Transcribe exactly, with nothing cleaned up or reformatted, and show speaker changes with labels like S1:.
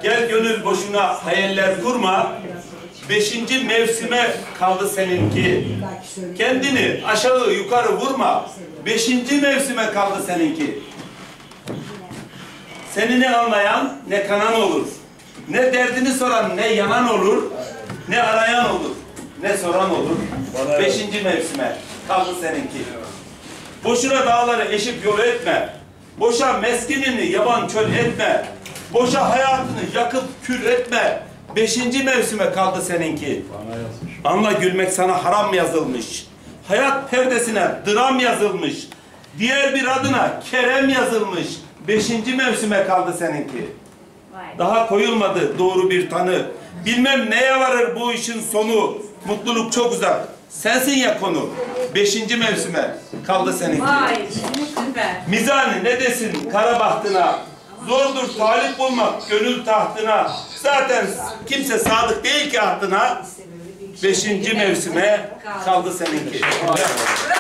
S1: Gel gönül boşuna hayaller kurma. Beşinci mevsime kaldı seninki. Kendini aşağı yukarı vurma. Beşinci mevsime kaldı seninki. Seni ne anlayan ne kanan olur. Ne derdini soran ne yanan olur. Ne arayan olur. Ne soran olur. Beşinci mevsime kaldı seninki. Boşuna dağları eşip yol etme. Boşa meskinini yaban çöl etme. Boşa hayatını yakıp kül etme. Beşinci mevsime kaldı seninki. Anla gülmek sana haram yazılmış. Hayat perdesine dram yazılmış. Diğer bir adına Kerem yazılmış. Beşinci mevsime kaldı seninki. Daha koyulmadı doğru bir tanı. Bilmem neye varır bu işin sonu. Mutluluk çok uzak. Sensin ya konu. Beşinci mevsime kaldı seninki.
S2: Vay, süper.
S1: Mizani ne desin kara bahtına. Zordur talip bulmak gönül tahtına. Zaten kimse sadık değil ki ahdına. Beşinci mevsime kaldı seninki.